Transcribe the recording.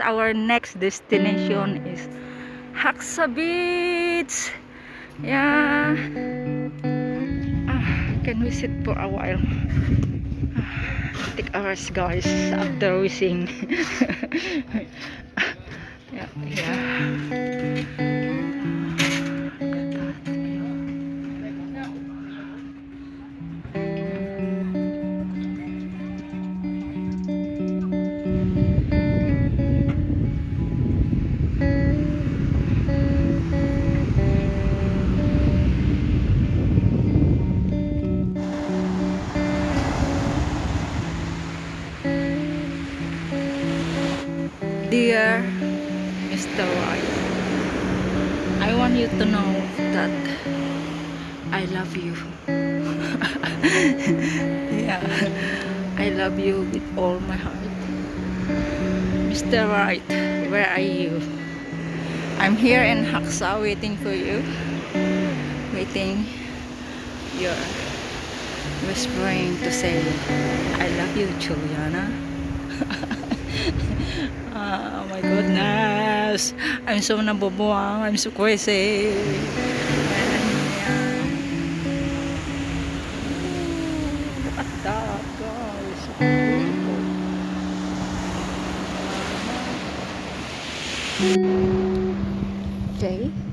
Our next destination is Haksa Beach. Yeah. Can we sit for a while? Take hours, guys, after we sing. Yeah, yeah. Dear Mr. White, I want you to know that I love you. Yeah, I love you with all my heart. Mr. White, where are you? I'm here in Haksa waiting for you. Waiting. You're whispering to say, I love you, Juliana. Oh my goodness, I'm so nabubuang, I'm so crazy. Look at that, guys, so beautiful. Okay.